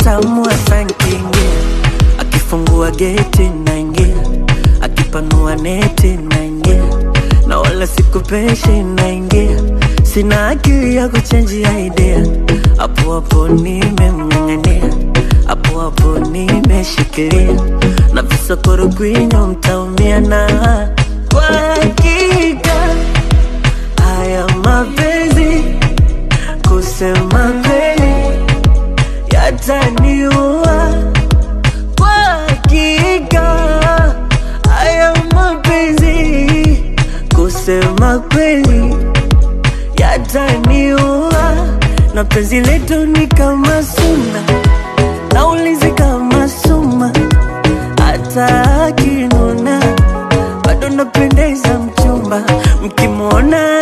tamu asankingia. Akifungua geti naingia, akipanua neti naingia, na wala sikupeshi naingia. Sina akili ya kuchangia idea, hapo hapo nimemng'ang'ania, hapo hapo nimeshikilia. Na visokoro kwinyo mtaumia na kwa hakika haya mapenzi kusema kweli yataniua. Kwa hakika haya mapenzi kusema kweli yataniua. Na penzi letu ni kama suna, naulizi kama suma, hata akinuna bado napendeza mchumba. Mkimwona